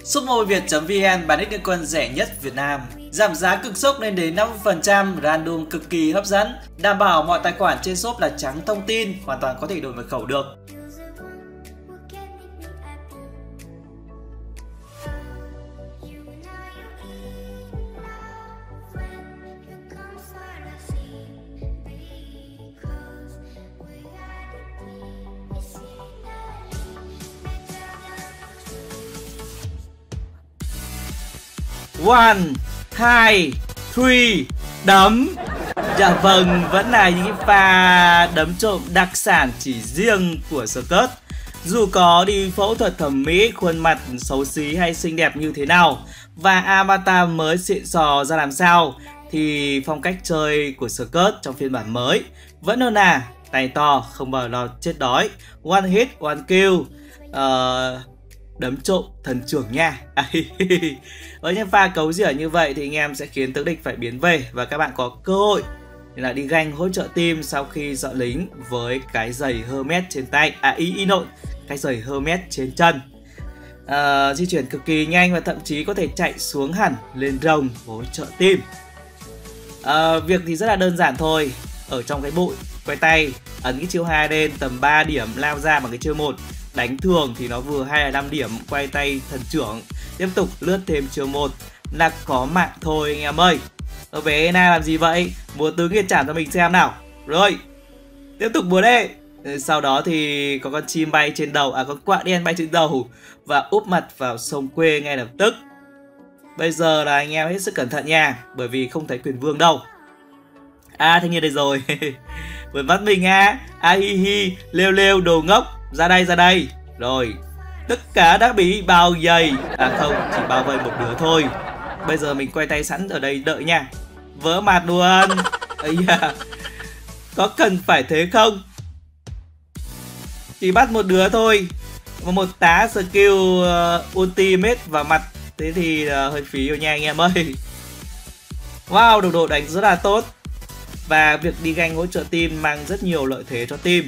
Shopmobiviet.vn bán đích liên quân rẻ nhất Việt Nam. Giảm giá cực sốc lên đến 50%, random cực kỳ hấp dẫn. Đảm bảo mọi tài khoản trên shop là trắng thông tin, hoàn toàn có thể đổi mật khẩu được. One, 2, 3, đấm. Dạ vâng, vẫn là những pha đấm trộm đặc sản chỉ riêng của Scott. Dù có đi phẫu thuật thẩm mỹ, khuôn mặt xấu xí hay xinh đẹp như thế nào và avatar mới xịn sò ra làm sao, thì phong cách chơi của Scott trong phiên bản mới vẫn luôn là tay to, không bao lo chết đói, one hit, one kill, đấm trộm thần trưởng nha. Với những pha cấu rỉa như vậy thì anh em sẽ khiến tướng địch phải biến về và các bạn có cơ hội để là đi ganh hỗ trợ team sau khi dọn lính với cái giày Hermes trên tay, cái giày Hermes trên chân. Di chuyển cực kỳ nhanh và thậm chí có thể chạy xuống hẳn lên rồng hỗ trợ team. Việc thì rất là đơn giản thôi. Ở trong cái bụi, quay tay, ấn cái chiêu 2 lên tầm 3 điểm, lao ra bằng cái chiêu 1. Đánh thường thì nó vừa 25 điểm, quay tay thần trưởng, tiếp tục lướt thêm chiêu 1 là có mạng thôi anh em ơi. Ở về Ena làm gì vậy? Múa tứ nghiệt chảm cho mình xem nào. Rồi, tiếp tục múa đi. Sau đó thì có con chim bay trên đầu, con quạ đen bay trên đầu và úp mặt vào sông quê ngay lập tức. Bây giờ là anh em hết sức cẩn thận nha, bởi vì không thấy quyền vương đâu. Thanh niên đây rồi. Vừa bắt mình hi hi, lêu lêu đồ ngốc. Ra đây. Rồi, tất cả đã bị bao vây. Không, chỉ bao vây một đứa thôi. Bây giờ mình quay tay sẵn ở đây đợi nha. Vỡ mặt luôn. Có cần phải thế không? Chỉ bắt một đứa thôi, và một tá skill ultimate vào mặt. Thế thì hơi phí rồi nha anh em ơi. Wow, đồng đội đánh rất là tốt. Và việc đi ganh hỗ trợ team mang rất nhiều lợi thế cho team.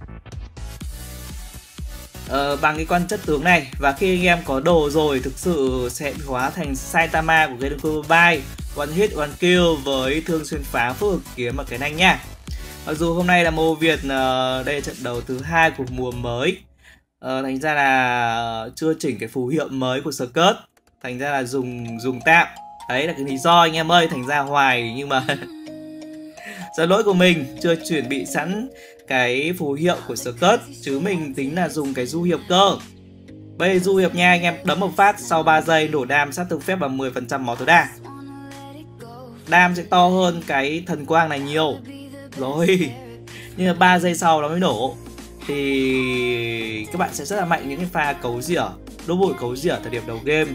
Bằng cái con chất tướng này, và khi anh em có đồ rồi thực sự sẽ hóa thành Saitama của Gedoku Mobile, one hit one kill với thương xuyên phá, phước hợp kiếm và cái nanh nha. Mặc dù hôm nay là Mô Việt đây là trận đấu thứ 2 của mùa mới, thành ra là chưa chỉnh cái phù hiệu mới của Scott, thành ra là dùng tạm. Đấy là cái lý do anh em ơi, thành ra hoài nhưng mà do lỗi của mình chưa chuẩn bị sẵn cái phù hiệu của Scott, chứ mình tính là dùng cái du hiệp cơ. Bây giờ du hiệp nha anh em, đấm một phát sau 3 giây nổ đam sát thương phép và 10% máu tối đa. Đam sẽ to hơn cái thần quang này nhiều. Rồi, nhưng mà 3 giây sau nó mới nổ. Thì các bạn sẽ rất là mạnh những cái pha cấu rỉa, đốt bụi cấu rỉa thời điểm đầu game.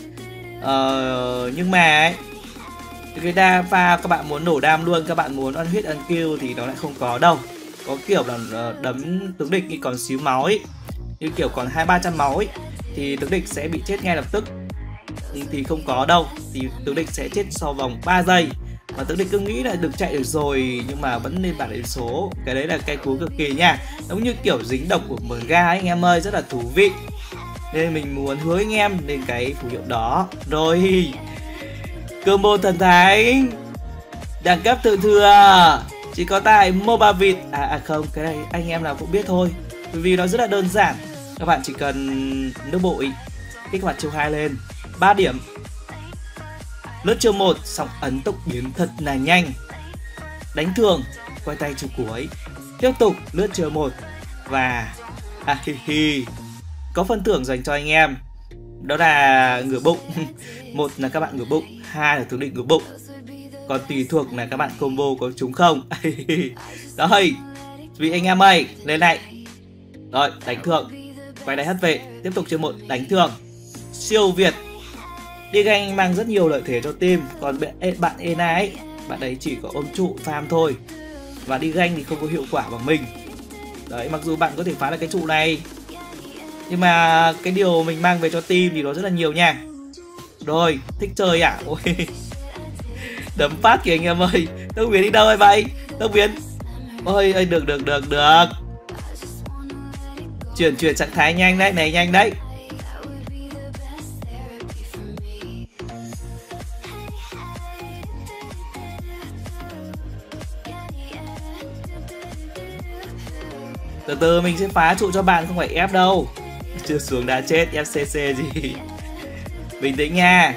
Nhưng mà ấy, cái đa pha các bạn muốn nổ đam luôn, các bạn muốn one hit one kill thì nó lại không có đâu. Có kiểu là đấm tướng địch còn xíu máu ấy, như kiểu còn 200-300 máu ấy, thì tướng địch sẽ bị chết ngay lập tức. Thì không có đâu, thì tướng địch sẽ chết sau vòng 3 giây. Mà tướng địch cứ nghĩ là được chạy được rồi nhưng mà vẫn lên bản đánh số. Cái đấy là cây cú cực kỳ nha. Giống như kiểu dính độc của Mga ấy anh em ơi, rất là thú vị. Nên mình muốn hứa anh em lên cái phù hiệu đó. Rồi, combo thần thánh đẳng cấp thượng thừa chỉ có tại Mobavit. Không, cái này anh em nào cũng biết thôi, vì nó rất là đơn giản. Các bạn chỉ cần nước bụi, kích hoạt chiêu 2 lên 3 điểm, lướt chiêu 1 xong ấn tốc biến thật là nhanh, đánh thường, quay tay chiêu cuối, tiếp tục lướt chiêu 1 và có phần thưởng dành cho anh em. Đó là ngửa bụng. Một là các bạn ngửa bụng, hai là tướng địch ngửa bụng. Còn tùy thuộc là các bạn combo có trúng không. Rồi, vì anh em ơi, lên này. Rồi, đánh thường, quay đáy hất về, tiếp tục chiêu 1 đánh thường. Siêu Việt. Đi ganh mang rất nhiều lợi thế cho team. Còn bạn Ena ấy, bạn ấy chỉ có ôm trụ farm thôi, và đi ganh thì không có hiệu quả bằng mình. Đấy, mặc dù bạn có thể phá được cái trụ này, nhưng mà cái điều mình mang về cho team thì nó rất là nhiều nha. Rồi, thích chơi à? Ôi, đấm phát kìa anh em ơi. Tốc biến đi đâu rồi vậy? Tốc biến. Ôi, được. Chuyển trạng thái nhanh đấy, này nhanh đấy. Từ từ mình sẽ phá trụ cho bạn, không phải ép đâu. Chưa xuống đã chết, FCC gì. Bình tĩnh nha.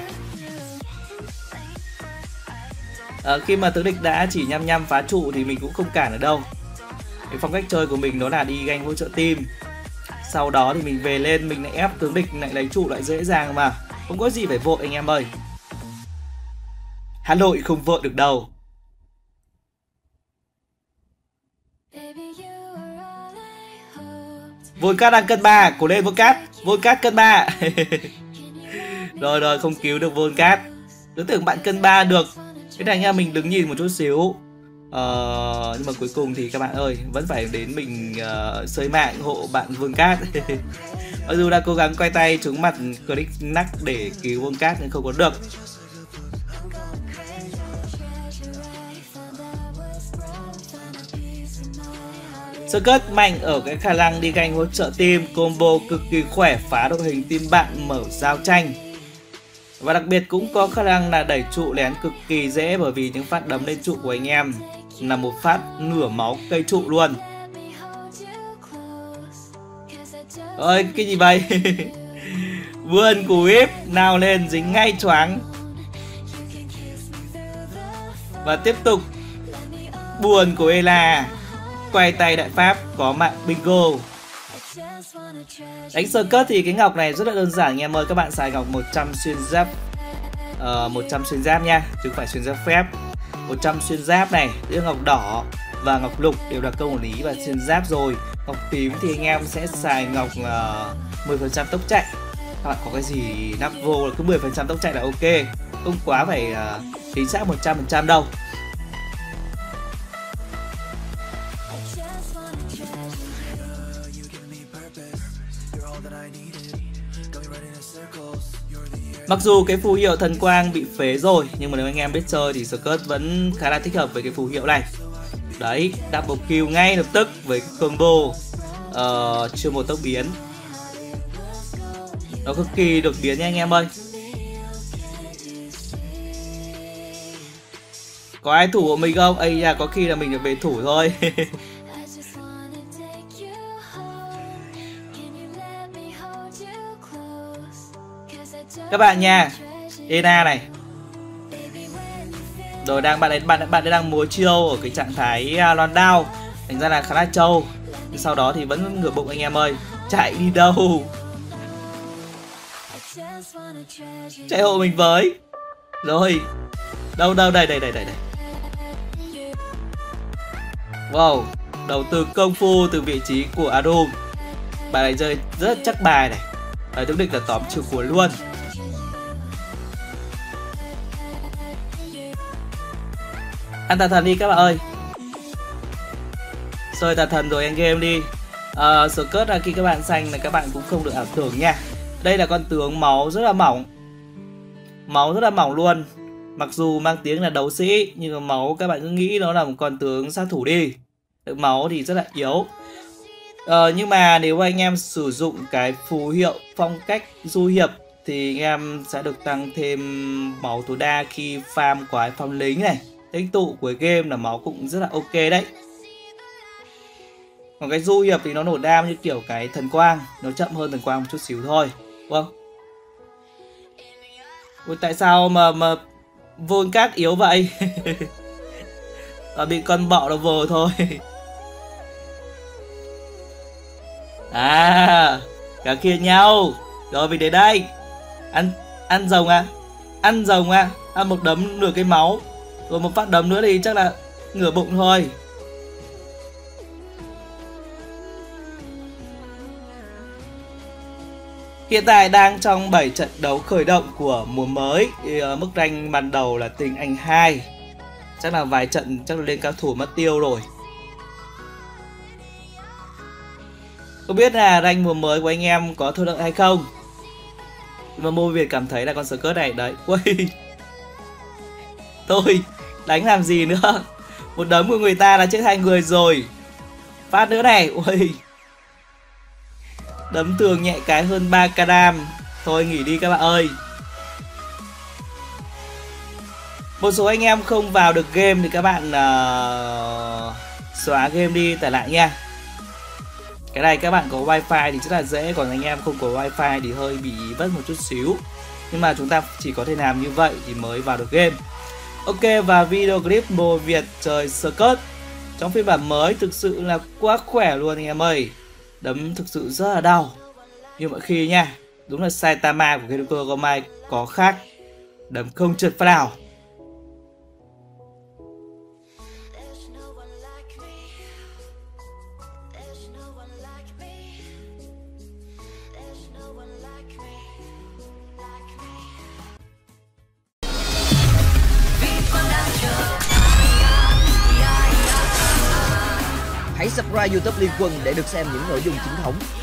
Khi mà tướng địch đã chỉ nhăm phá trụ thì mình cũng không cản ở đâu. Cái phong cách chơi của mình đó là đi ganh hỗ trợ team. Sau đó thì mình về lên, mình lại ép tướng địch lại lấy trụ lại dễ dàng mà. Không có gì phải vội anh em ơi. Hà Nội không vội được đâu. Volcat đang cân 3, cố lên Volcat. Volcat cân 3. Rồi không cứu được Volcat. Tôi tưởng bạn cân 3 được. Thế này nha, mình đứng nhìn một chút xíu. Nhưng mà cuối cùng thì các bạn ơi, vẫn phải đến mình sơi mạng hộ bạn Volcat. Mặc dù đã cố gắng quay tay trúng mặt click nắc để cứu Volcat nhưng không có được. Circus mạnh ở cái khả năng đi ganh hỗ trợ team, combo cực kỳ khỏe, phá đội hình team bạn, mở giao tranh. Và đặc biệt cũng có khả năng là đẩy trụ lén cực kỳ dễ, bởi vì những phát đấm lên trụ của anh em là một phát nửa máu cây trụ luôn. Ơi cái gì vậy? Vươn cú íp nào lên dính ngay choáng. Và tiếp tục buồn của Ela. Quay tay đại pháp có mạng bingo. Đánh Circus thì cái ngọc này rất là đơn giản anh em ơi. Các bạn xài ngọc 100 xuyên giáp, 100 xuyên giáp nha, chứ không phải xuyên giáp phép. 100 xuyên giáp này, giữa ngọc đỏ và ngọc lục đều là câu lý và xuyên giáp rồi. Ngọc tím thì anh em sẽ xài ngọc 10% tốc chạy. Các bạn có cái gì nắp vô là cứ 10% tốc chạy là ok, không quá phải chính xác 100% đâu. Mặc dù cái phù hiệu thần quang bị phế rồi, nhưng mà nếu anh em biết chơi thì Circus vẫn khá là thích hợp với cái phù hiệu này. Đấy, double kill ngay lập tức với combo chưa một tốc biến. Nó cực kỳ đột biến nha anh em ơi. Có ai thủ của mình không? Ây da, có khi là mình được về thủ thôi. Các bạn nha, Ena này. Rồi bạn ấy đang múa chiêu ở cái trạng thái loan đao, thành ra là khá là trâu. Sau đó thì vẫn ngửa bụng anh em ơi. Chạy đi đâu? Chạy hộ mình với. Rồi. Đâu đây. Wow, đầu tư công phu từ vị trí của Arum. Bài này chơi rất chắc bài này. Đấy, tướng địch là tóm trừ của luôn. Ăn tà thần đi các bạn ơi. Chơi tà thần rồi end game đi. Circus là khi các bạn xanh là các bạn cũng không được ảo tưởng nha. Đây là con tướng máu rất là mỏng. Máu rất là mỏng luôn. Mặc dù mang tiếng là đấu sĩ, nhưng mà máu các bạn cứ nghĩ nó là một con tướng sát thủ đi. Lượng máu thì rất là yếu. Nhưng mà nếu anh em sử dụng cái phù hiệu phong cách du hiệp thì anh em sẽ được tăng thêm máu tối đa khi farm quái phong lính này. Tích tụ của game là máu cũng rất là ok đấy. Còn cái du hiệp thì nó nổ đam như kiểu cái thần quang, nó chậm hơn thần quang một chút xíu thôi, đúng không? Ủa, tại sao mà Volcat yếu vậy? Bị con bọ nó vồ thôi. À, cả kia nhau. Rồi mình đến đây. Ăn rồng à? Ăn rồng à? Ăn một đấm nửa cái máu. Rồi một phát đấm nữa thì chắc là ngửa bụng thôi. Hiện tại đang trong 7 trận đấu khởi động của mùa mới. Mức rank ban đầu là tinh anh 2. Chắc là vài trận chắc là lên cao thủ mất tiêu rồi. Không biết là rank mùa mới của anh em có thuận lợi hay không. Nhưng mà Mô Việt cảm thấy là con Circus này đấy. Ui. Thôi, đánh làm gì nữa. Một đấm của người ta là chết 2 người rồi. Phát nữa này. Ui. Đấm thường nhẹ cái hơn 3k đam. Thôi nghỉ đi các bạn ơi. Một số anh em không vào được game thì các bạn xóa game đi tải lại nha. Cái này các bạn có wifi thì rất là dễ, còn anh em không có wifi thì hơi bị vất một chút xíu. Nhưng mà chúng ta chỉ có thể làm như vậy thì mới vào được game. Ok, và video clip Bồ Việt chơi Circus trong phiên bản mới thực sự là quá khỏe luôn anh em ơi. Đấm thực sự rất là đau như mọi khi nha. Đúng là Saitama của Kenoko Gomai có khác, đấm không trượt phát nào. Hãy subscribe YouTube Liên Quân để được xem những nội dung chính thống.